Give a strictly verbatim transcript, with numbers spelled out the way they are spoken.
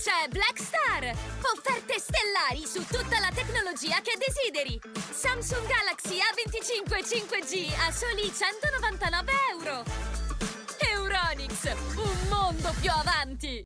C'è Black Star! Offerte stellari su tutta la tecnologia che desideri! Samsung Galaxy A venticinque cinque G a soli centonovantanove euro! Euronics, un mondo più avanti!